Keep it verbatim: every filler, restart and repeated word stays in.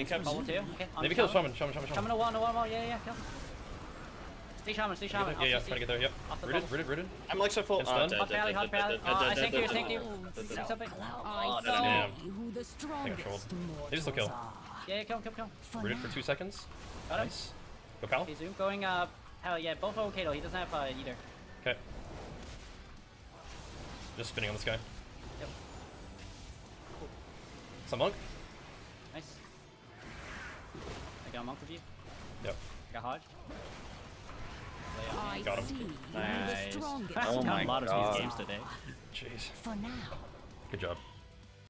Okay, Bubble two. Okay. Maybe kill Shaman, Shaman, Shaman, Shaman. Shaman a one, a one, one. Yeah, yeah, kill. Stay Shaman, stay Shaman. Yeah, yeah, trying to get there, yep. Rooted, rooted, rooted. I'm like so full. Stunned. Hot pally, hot pally. Oh, I thank you, thank you. Do something. I Damn. who the I think I trolled. strongest They just still kill. Yeah, yeah, kill him, kill him, kill him. Rooted for two seconds. Got him. Nice. Go Pal. Okay, Zoom going, uh, hell yeah, both are okay though. He doesn't have uh, either. Okay. Just spinning on this guy. Yep. Some monk? Nice. I got a monk with you. Yep. I got Hodge. I Got him. see who the Nice. strongest Oh my a lot of God. these games today. Jeez. For now. Good job.